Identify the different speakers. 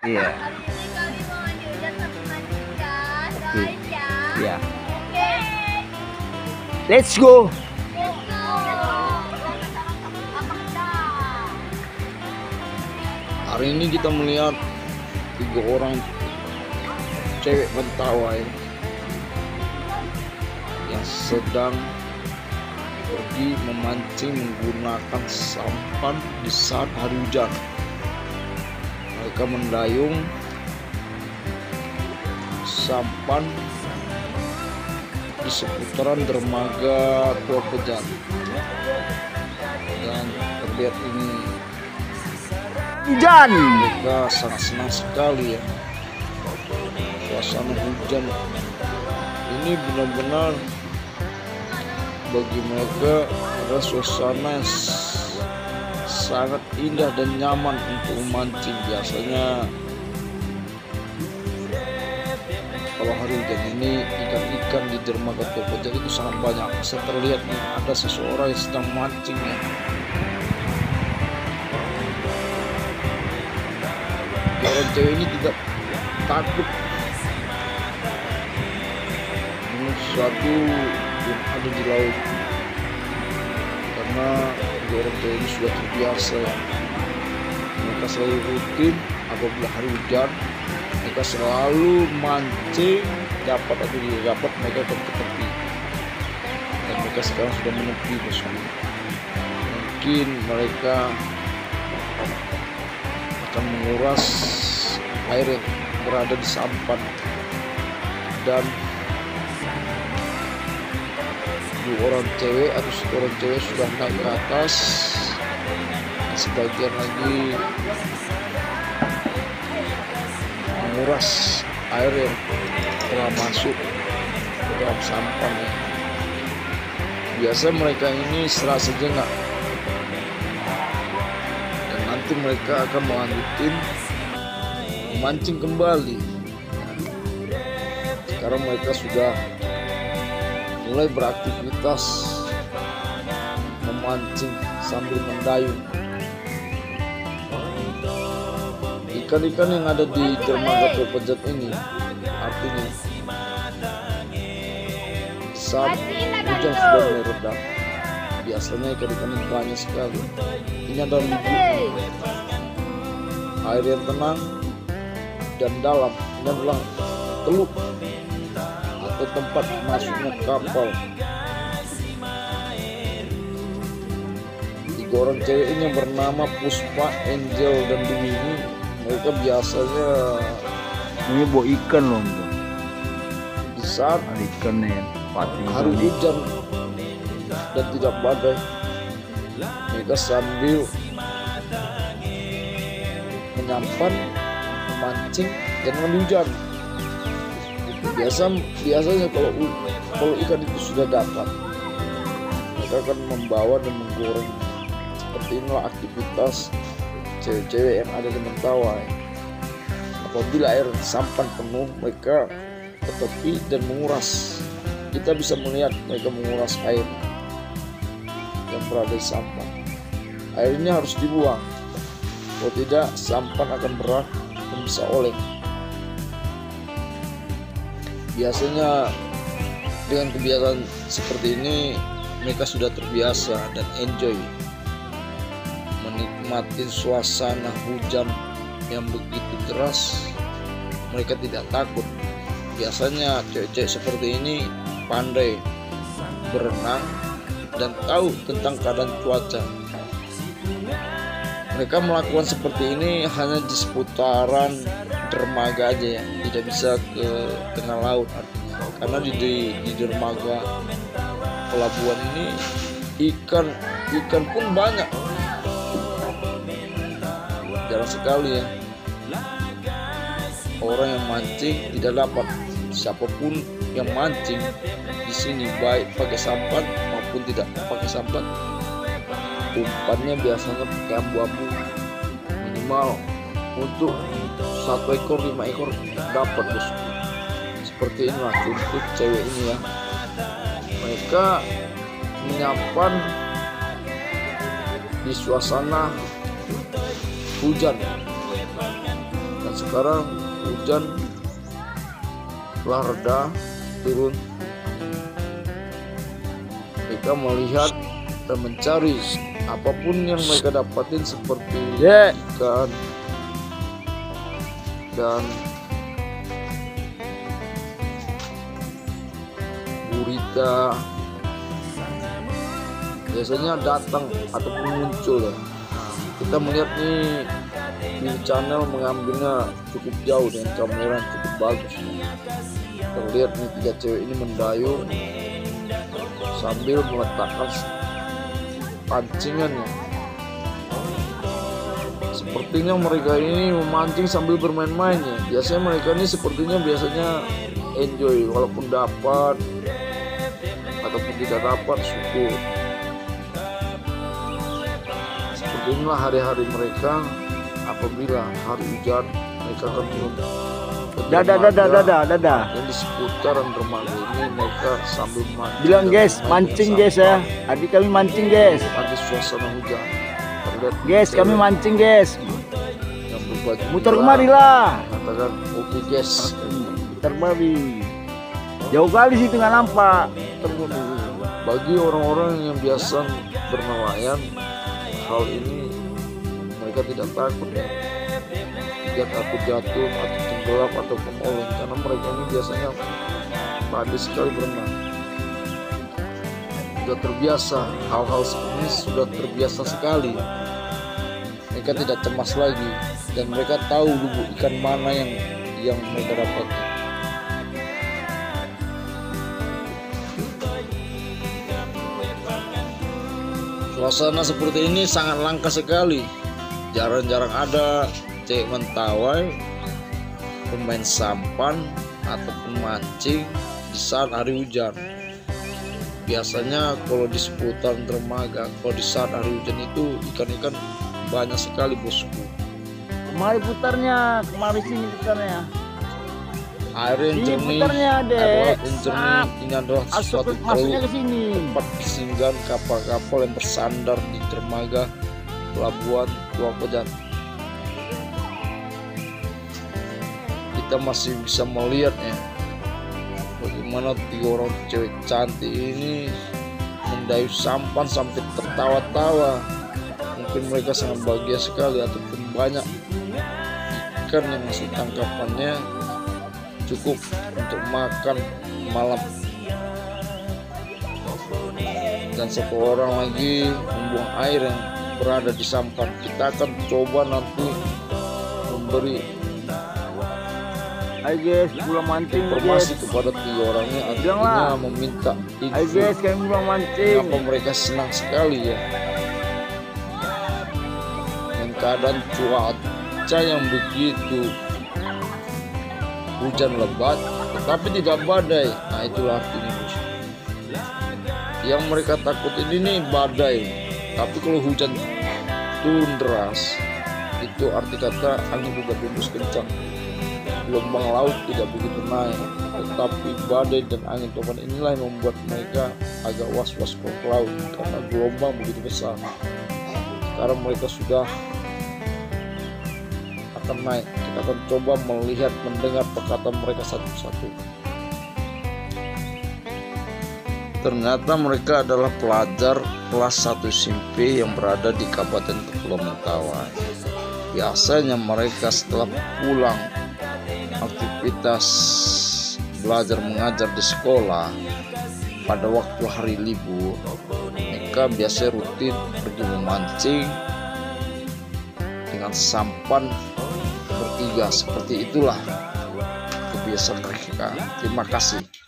Speaker 1: Iya.
Speaker 2: Abis ini kami mau diujar tapi mancing ya.
Speaker 1: Oke.
Speaker 2: Doain ya.
Speaker 1: Iya.
Speaker 2: Oke.
Speaker 1: Let's go.
Speaker 2: Let's go. Apa dah?
Speaker 3: Hari ini kita melihat 3 orang cewek mentawai yang sedang pergi memancing menggunakan sampan di saat hari hujan. Mereka mendayung sampan di seputaran dermaga Tua Pejat, dan terlihat ini
Speaker 1: Hujan.
Speaker 3: mereka sangat senang sekali ya. Suasana hujan ini benar-benar bagi mereka adalah suasana yang sangat indah dan nyaman untuk memancing. Biasanya kalau hari hujan ini ikan-ikan di dermaga Tua Pejat itu sangat banyak. Saya terlihat nih ada seseorang yang sedang mancing ya. Orang cewek ini tidak takut dengan sesuatu yang ada di laut, karena orang cewek ini sudah terbiasa ya. Mereka selalu rutin apabila hari hujan, mereka selalu mancing, dapat atau tidak dapat mereka akan ke tepi, dan mereka sekarang sudah menepi bosku. Mungkin mereka akan menguras air yang berada di sampan, dan 2 orang cewek atau 1 orang cewek sudah naik ke atas, sebagian lagi menguras air yang telah masuk ke dalam sampan ya. Biasa mereka ini istirahat sejenak, dan nanti mereka akan melanjutin memancing kembali. Sekarang mereka sudah mulai beraktivitas memancing sambil mendayung. Ikan-ikan yang ada di dermaga Tua Pejat ini artinya saat hujan sudah mulai reda, biasanya ikan-ikan ini banyak sekali. Ini adalah air yang tenang dan dalam. Ini adalah teluk atau tempat masuknya kapal. 3 orang cewek ini yang bernama Puspa, Angel, dan Dwi ini, mereka biasanya
Speaker 1: Ini bawa ikan loh. Bro.
Speaker 3: di saat
Speaker 1: Ada ikan nih. Pati.
Speaker 3: hari hujan dan tidak badai, mereka sambil menyampan, memancing, dan hujan. Biasanya kalau ikan itu sudah dapat, mereka akan membawa dan menggoreng. Seperti inilah aktivitas cewek-cewek yang ada di Mentawai. Apabila air sampan penuh, mereka ke tepi dan menguras. Kita bisa melihat mereka menguras air yang berada di sampan. Airnya harus dibuang, kalau tidak sampan akan berat dan bisa oleng. Biasanya dengan kebiasaan seperti ini mereka sudah terbiasa dan enjoy menikmati suasana hujan yang begitu deras. Mereka tidak takut. Biasanya cewek-cewek seperti ini pandai berenang dan tahu tentang keadaan cuaca. Mereka melakukan seperti ini hanya di seputaran dermaga aja ya, tidak bisa ke tengah laut artinya. Karena di dermaga pelabuhan ini ikan pun banyak, jarang sekali ya orang yang mancing tidak dapat. Siapapun yang mancing di sini, baik pakai sampan maupun tidak pakai sampan, umpannya biasanya pakai abu-abu. Minimal untuk 1 ekor 5 ekor dapat bosku. Seperti inilah untuk cewek ini ya. Mereka menyampan di suasana hujan, dan Sekarang hujan telah reda, turun. Mereka melihat dan mencari apapun yang mereka dapatin seperti ikan dan gurita. Biasanya datang ataupun muncul ya. Kita melihat nih di channel mengambilnya cukup jauh dengan kamera yang cukup bagus. Terlihat nih 3 cewek ini mendayung sambil meletakkan pancingannya. Sepertinya mereka ini memancing sambil bermain-main ya. Biasanya mereka ini biasanya enjoy, walaupun dapat ataupun tidak dapat, syukur. Seperti inilah hari-hari mereka. Apabila hari hujan, mereka akan
Speaker 1: dadah.
Speaker 3: yang di seputaran dermaga ini mereka sambil mancing.
Speaker 1: Bilang guys, mancing guys ya. Adik kami mancing guys.
Speaker 3: Ada suasana hujan. Terlihat
Speaker 1: Guys, kami mancing guys.
Speaker 3: yang berbaju
Speaker 1: Muter
Speaker 3: merah.
Speaker 1: kemari lah.
Speaker 3: Katakan oke guys.
Speaker 1: Muter kemari. Jauh kali sih nggak nampak.
Speaker 3: Bagi orang-orang yang biasa bernelayan, hal ini mereka tidak takut ya. Tidak takut jatuh atau tenggelam ataupun oleng, karena mereka ini biasanya pandai sekali berenang. Sudah terbiasa, hal-hal seperti ini sudah terbiasa sekali. Mereka tidak cemas lagi dan mereka tahu lubuk ikan mana yang mereka dapat. Suasana seperti ini sangat langka sekali. Jarang-jarang ada cewek mentawai, pemain sampan ataupun mancing di saat hari hujan. Biasanya kalau di seputaran dermaga, kalau di saat hari hujan itu ikan-ikan banyak sekali bosku.
Speaker 1: Kemari putarnya, kemari sini putarnya.
Speaker 3: Air yang
Speaker 1: Sini
Speaker 3: jernih,
Speaker 1: putarnya, Dek.
Speaker 3: air laut yang jernih. Ini adalah suatu
Speaker 1: Masuknya ke sini.
Speaker 3: tempat persinggahan kapal-kapal yang bersandar di dermaga pelabuhan Tua Pejat. Kita masih bisa melihat ya, bagaimana 3 orang cewek cantik ini mendayu sampan sampai tertawa-tawa. Mungkin mereka sangat bahagia sekali, ataupun banyak ikan yang hasil tangkapannya cukup untuk makan malam. Dan satu orang lagi membuang air yang berada di sampan. Kita akan coba nanti memberi
Speaker 1: Ayo guys, pulang mancing
Speaker 3: informasi
Speaker 1: guys.
Speaker 3: kepada 3 orangnya,
Speaker 1: Bilanglah.
Speaker 3: artinya meminta
Speaker 1: Ayo
Speaker 3: info.
Speaker 1: guys, kami pulang mancing.
Speaker 3: Kenapa mereka senang sekali ya dengan keadaan cuaca yang begitu hujan lebat tetapi tidak badai. Nah itulah artinya bos. Yang mereka takutin ini badai, tapi kalau hujan turun deras itu arti kata angin juga hembus kencang, gelombang laut tidak begitu naik, tetapi badai dan angin topan inilah yang membuat mereka agak was-was ke laut karena gelombang begitu besar. Sekarang mereka sudah akan naik. Kita akan coba melihat, mendengar perkataan mereka satu-satu. Ternyata mereka adalah pelajar kelas 1 SMP yang berada di Kabupaten Kepulauan Mentawai. Biasanya mereka setelah pulang aktivitas belajar mengajar di sekolah pada waktu hari libur, mereka biasa rutin pergi memancing dengan sampan bertiga. Seperti itulah kebiasaan mereka. Terima kasih.